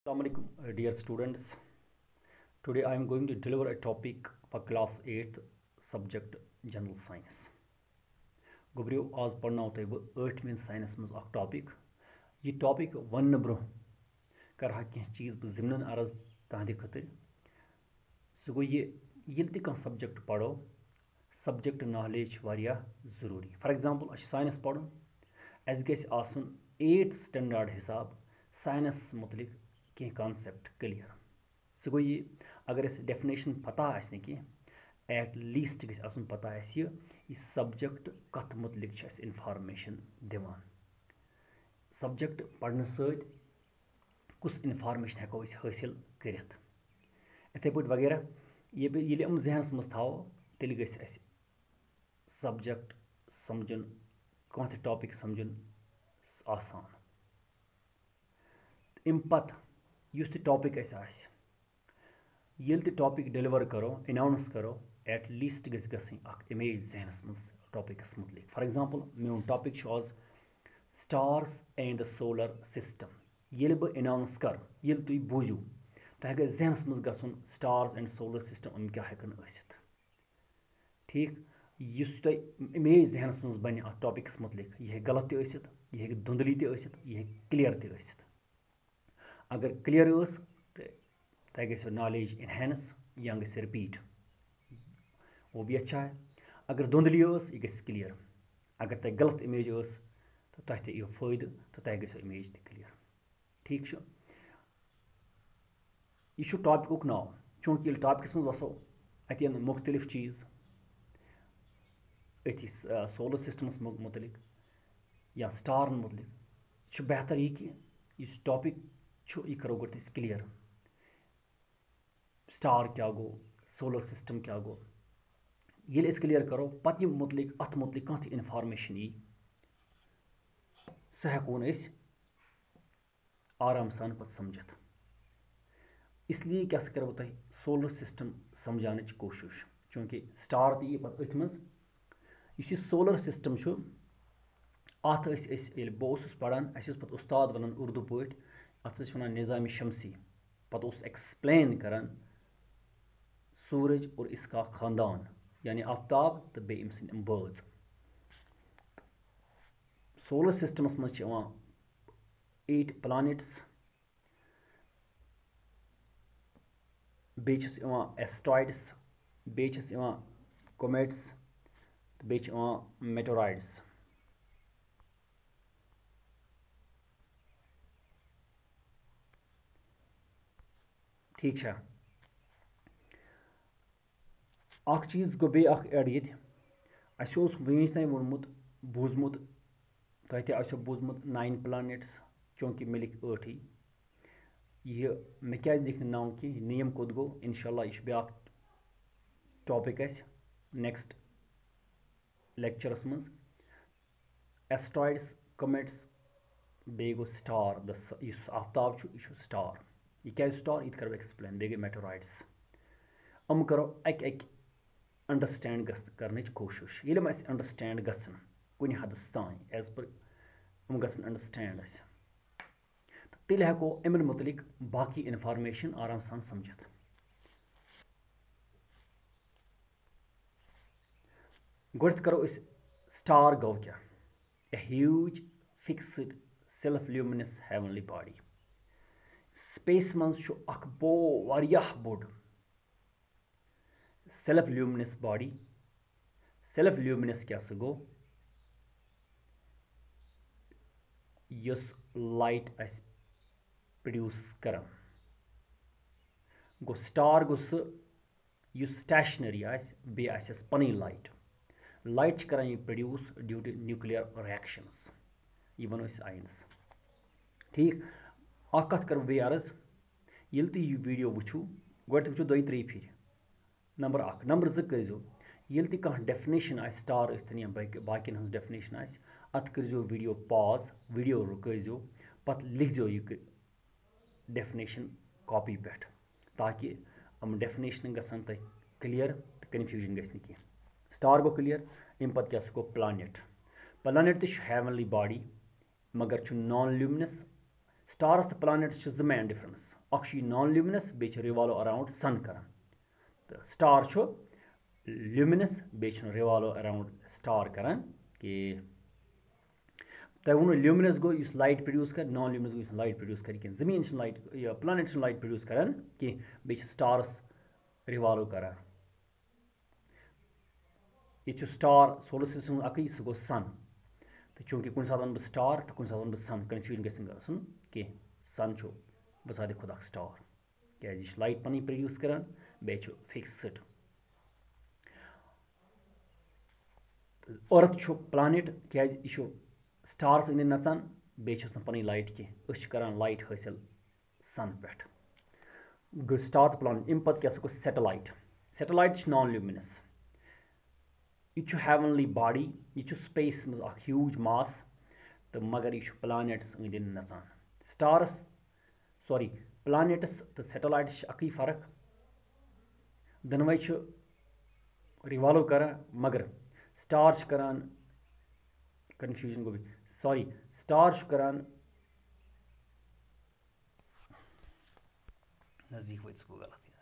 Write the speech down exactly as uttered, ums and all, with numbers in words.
Assalamu alaikum, uh, dear students. Today I am going to deliver a topic for class eighth subject General Science. Gobrio आज पढ़ना होता है आठवीं science में अख टॉपिक ये टॉपिक वन ब्रो कर कह चीज़ बह ज़िमन अर्ज तहद खतर सह गो ये ये कह सब्जेक्ट पढ़ो सब्जेक्ट नॉलेज वारिया ज़रूरी फॉर एग्जांपल अस साइंस पढ़ो अस गस आसन एट स्टैंडर्ड हिसाब साइंस मुतलिक कह कॉन्सेप्ट क्लियर सह गो ये अगर अस डेफिनेशन पता आसने कह एट लीस्ट गस आसन पता आस ये यह सब्जेक्ट कत मुतलिक इन्फॉर्मेशन दिवान सब्जेक्ट पढ़ने सत कुछ इन्फॉर्मेशन हेको अस हासिल करित इथे पे वगैरह ये ये हम जहनस मज थो तेल गस अस सब्जेक्ट समझन कह टॉपिक समझन आसान अम पत युस ते टॉपिक अस आस येल ते टॉपिक डिलीवर करो अनाउंस करो एट लीस्ट गस गई अख इमेज जहनस मज टॉपिकस मुतलिक फॉर एग्जांपल मेन टॉपिक आज stars and the solar system येल बह अनाउंस कर येल तुम बूझू तह गई जहनस मज गन स्टार्स एंड सोलर सिस्टम अम क्या हेकन आसित ठीक युस तुम इमेज जहनस मज बन अथ टॉपिकस मुतलिक यह गलत ते आसित यह हेक धुंधली ते आसित यह हेक क्लियर ते आसित अगर क्लियर तह गो नॉलेज इनहेंस या गि रिपीट वो भी अच्छा है अगर धुंधली यह गि क्लियर अगर तह गलत इमेज तो तह ते यो फायदे तो तह गो इमेज ते क्लियर ठीक यह टॉपिक नाव चूंकि ये टॉपिकस मज वसो अतन मुख्तलिफ चीज़ अथि सोलर सिस्टमस मुतलिक या स्टारन मुतलिक बेहतर यह कि इस टॉपिक यह करो गो क्लियर स्टार क्या गो सोलर सिस्टम क्या गो ये क्लियर करो पत मुतलिक अत मुतलिक कह इन्फॉर्मेशन यी सह हेकोन आराम सान पत समझित इसलिए क्या करो तुम सोलर सिस्टम समझान कोशिश चूंकि स्टार तो यी पत अथ मज इस सोलर सिस्टम अत बह पढ़ान अस पत उस्ताद वन उर्दू पे अत वन निज़ाम शमसी पत एक्सप्लेन करान सूरज और इसका खानदान यानी आफ्ताब तो बे अम सद बाज सोलर सिस्टमस मज एट प्लानेट्स बे एस्ट्रॉइड्स बे कोमेट्स बे मेटोरॉइड्स ठीक है अख चीज गो बे एड ये वन तान वोनमुत बूजमुत तह ते बूजमुत नाइन प्लानेट्स चूंकि मे लिख ठी यह मे क्या लिख नाव कि नेम कोत गो इंशाल्लाह यह ब्या टॉपिक नेक्स्ट लेक्चरस मज एस्ट्रॉइड्स कमेट्स बे गो स्टार इस आफ्ताब यह स्टार यह क्या स्टार यह करो एक्सप्लेन बे गई मेटोरॉइड्स अम करो अक अक अंडरस्टैंड कर कोशिश ये अंडरस्टैंड गन कुन हदस तान एज पर हम गन अंडरस्टैंड तेल हेको अमन मुतलिक बाकी इन्फॉर्मेशन आराम सान समझित गोड करो स्टार गो क्या a huge fixed self luminous heavenly body space मज अख बो वारियाह बोड self luminous body self luminous क्या सह गो यस लाइट अस प्रोड्यूस करान गो स्टार गो सह स्टेशनरी आस बे आसस पन लाइट लाइट करान यह produce due to nuclear reactions यह वनो साइंस ठीक अख कथ कर बे अर्ज ये तुम यह वीडियो वुचू गोड वो दो त्रे फिर नंबर अख नंबर जो करो ये कह डेफिनेशन आ स्टार या बाकिन हज डेफिनेशन अत करो वीडियो पॉज वीडियो रुको पत लिखो यह डेफिनेशन कॉपी पे ताकि हम डेफिनेशन गसन तुम क्लियर तो कन्फ्यूजन गि कह स्टार गो क्लियर अम पे क्या गो प्लानेट प्लानेट तो हेवनली बॉडी मगर नॉन ल्यूमिनस स्टारस तो प्लानेट्स जो मेन डिफरेंस अख नॉन ल्यूमिनस बे रिवॉल्व अराउंड सन करान तो स्टार ल्यूमिनस बे रिवॉल्व अराउंड स्टार करान कि तह वो ल्यूमिनस गो इस लाइट प्रोड्यूस कर नॉन ल्यूमिनस गो इस लाइट प्रोड्यूस कर कह जमीन लाइट या प्लानट लाइट प्रोड्यूस करान कह बे स्टार्स रिवॉल्व करान ये स्टार सोलर सिस्टम अक सह गो सन तो चूंकि कुछ सात वन बह स्टार तो कुछ सात वन बह सन कन्फ्यूजन गि गन कह सन बसाद खुद स्टार क्या यह लाइट पन प्रोड्यूस करान बे फिक्सड अर्थ प्लानट क्या यह स्टार्स अंदर नचान बे पन लाइट कह करान लाइट हासिल सन पे गो स्टार तो प्लानट अम पे क्या गो सैटेलाइट सैटेलाइट नॉन ल्यूमिनस यह हेवनली बॉडी यह स्पेस मज ह्यूज मास तो मगर यह प्लानट्स अंदर नचान स्टार्स सॉरी प्लानट्स तो सैटेलाइट्स अक फर्क दोनवे रिवॉल्व करान मगर स्टार करान कन्फ्यूजन गो सॉरी स्टार करान नजदीक वो गलत